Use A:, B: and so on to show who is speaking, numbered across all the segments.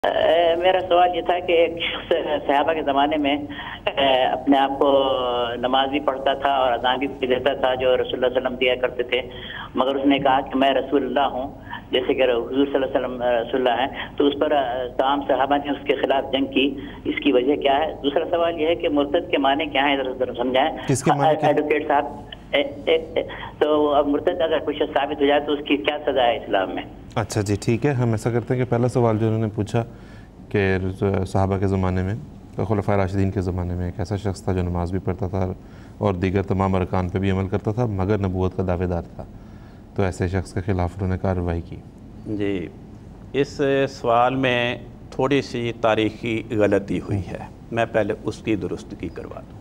A: میرا سوال یہ تھا کہ ایک شخص صحابہ کے زمانے میں اپنے آپ کو نماز بھی پڑھتا تھا اور اذان بھی دیتا تھا جو رسول اللہ صلی اللہ علیہ وسلم دیا کرتے تھے، مگر اس نے کہا کہ میں رسول اللہ ہوں، جیسے کہ حضور صلی اللہ علیہ وسلم رسول اللہ ہیں، تو اس پر تمام صحابہ نے اس کے خلاف جنگ کی، اس کی وجہ کیا ہے؟ دوسرا سوال یہ ہے کہ مرتد کے معنی کیا ہیں، ذرا سمجھائیں ایڈوکیٹ صاحب۔ تو اب مرتد اگر کچھ ثابت ہو جائے تو اس کی کیا سزا ہے اسلام میں؟
B: اچھا جی ٹھیک ہے، ہم ایسا کرتے ہیں کہ پہلا سوال جو انہوں نے پوچھا کہ صحابہ کے زمانے میں، خلفائے راشدین کے زمانے میں ایک ایسا شخص تھا جو نماز بھی پڑھتا تھا اور دیگر تمام ارکان پہ بھی عمل کرتا تھا مگر نبوت کا دعوے دار تھا، تو ایسے شخص کے خلاف انہوں نے کارروائی کی۔
C: جی، اس سوال میں تھوڑی سی تاریخی غلطی ہوئی ہے، میں پہلے اس کی درستگی کروا دوں۔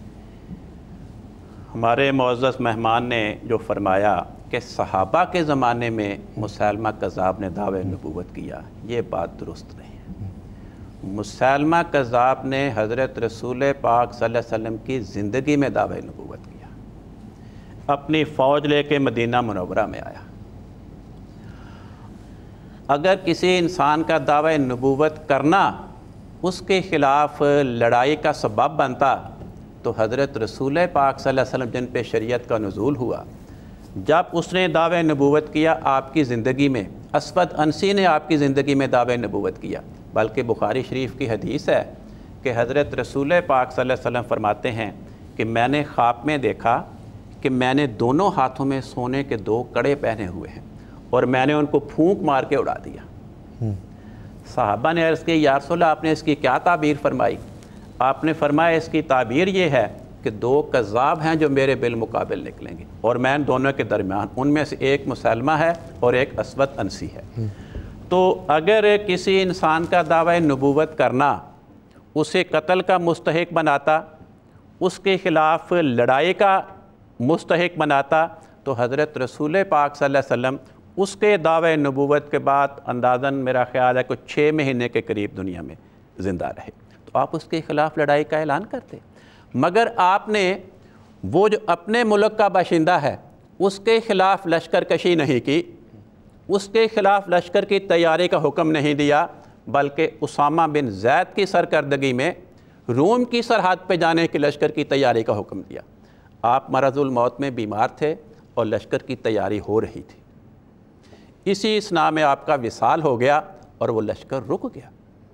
C: ہمارے معزز مہمان نے جو فرمایا کہ صحابہ کے زمانے میں مسیلمہ کذاب نے دعوی نبوت کیا، یہ بات درست نہیں ہے۔ مسیلمہ کذاب نے حضرت رسول پاک صلی اللہ علیہ وسلم کی زندگی میں دعوی نبوت کیا، اپنی فوج لے کے مدینہ منورہ میں آیا۔ اگر کسی انسان کا دعوی نبوت کرنا اس کے خلاف لڑائی کا سبب بنتا تو حضرت رسول پاک صلی اللہ علیہ وسلم جن پہ شریعت کا نزول ہوا، جب اس نے دعوی نبوت کیا آپ کی زندگی میں، اسود انسی نے آپ کی زندگی میں دعوی نبوت کیا، بلکہ بخاری شریف کی حدیث ہے کہ حضرت رسول پاک صلی اللہ علیہ وسلم فرماتے ہیں کہ میں نے خواب میں دیکھا کہ میں نے دونوں ہاتھوں میں سونے کے 2 کڑے پہنے ہوئے ہیں اور میں نے ان کو پھونک مار کے اڑا دیا۔ صحابہ نے عرض کی یا رسول اللہ آپ نے اس کی کیا تعبیر فرمائی؟ آپ نے فرمایا اس کی تعبیر یہ ہے کہ 2 کذاب ہیں جو میرے بالمقابل نکلیں گے اور میں ان دونوں کے درمیان، ان میں سے ایک مسلمہ ہے اور ایک اسود انسی ہے۔ تو اگر کسی انسان کا دعوی نبوت کرنا اسے قتل کا مستحق بناتا، اس کے خلاف لڑائی کا مستحق بناتا، تو حضرت رسول پاک صلی اللہ علیہ وسلم اس کے دعوی نبوت کے بعد اندازاً میرا خیال ہے کہ 6 مہینے کے قریب دنیا میں زندہ رہے، تو آپ اس کے خلاف لڑائی کا اعلان کرتے۔ مگر آپ نے وہ جو اپنے ملک کا باشندہ ہے اس کے خلاف لشکر کشی نہیں کی، اس کے خلاف لشکر کی تیاری کا حکم نہیں دیا، بلکہ اسامہ بن زید کی سرکردگی میں روم کی سرحد پہ جانے کی لشکر کی تیاری کا حکم دیا۔ آپ مرض الموت میں بیمار تھے اور لشکر کی تیاری ہو رہی تھی، اسی اسنا میں آپ کا وصال ہو گیا اور وہ لشکر رک گیا۔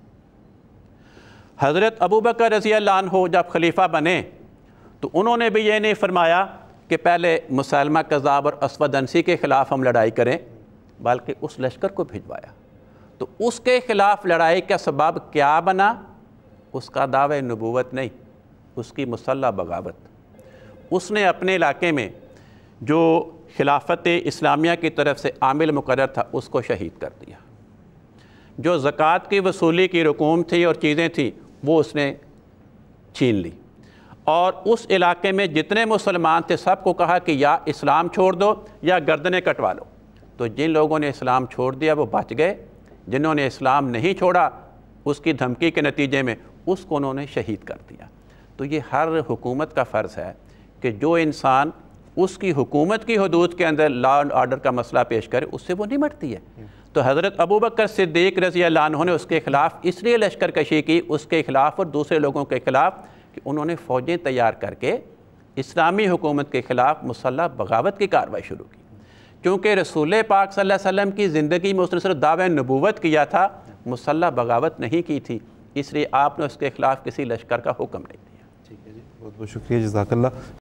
C: حضرت ابوبکر رضی اللہ عنہ جب خلیفہ بنے تو انہوں نے بھی یہ نہیں فرمایا کہ پہلے مسیلمہ کذاب اور اسود انسی کے خلاف ہم لڑائی کریں، بلکہ اس لشکر کو بھجوایا۔ تو اس کے خلاف لڑائی کا سبب کیا بنا؟ اس کا دعوی نبوت نہیں، اس کی مسلح بغاوت۔ اس نے اپنے علاقے میں جو خلافت اسلامیہ کی طرف سے عامل مقرر تھا اس کو شہید کر دیا، جو زکوٰۃ کی وصولی کی رقوم تھی اور چیزیں تھیں وہ اس نے چھین لی، اور اس علاقے میں جتنے مسلمان تھے سب کو کہا کہ یا اسلام چھوڑ دو یا گردنیں کٹوا لو۔ تو جن لوگوں نے اسلام چھوڑ دیا وہ بچ گئے، جنہوں نے اسلام نہیں چھوڑا اس کی دھمکی کے نتیجے میں اس کو انہوں نے شہید کر دیا۔ تو یہ ہر حکومت کا فرض ہے کہ جو انسان اس کی حکومت کی حدود کے اندر لا اینڈ آرڈر کا مسئلہ پیش کرے اس سے وہ نمٹتی ہے۔ تو حضرت ابوبکر صدیق رضی اللہ عنہ نے اس کے خلاف اس لیے لشکر کشی کی، اس کے خلاف اور دوسرے لوگوں کے خلاف، کہ انہوں نے فوجیں تیار کر کے اسلامی حکومت کے خلاف مسلح بغاوت کی کارروائی شروع کی۔ کیونکہ رسول پاک صلی اللہ علیہ وسلم کی زندگی میں اس نے صرف دعوی نبوت کیا تھا، مسلح بغاوت نہیں کی تھی، اس لیے آپ نے اس کے خلاف کسی لشکر کا حکم نہیں دیا۔
B: ٹھیک ہے جی، بہت بہت شکریہ، جزاک اللہ۔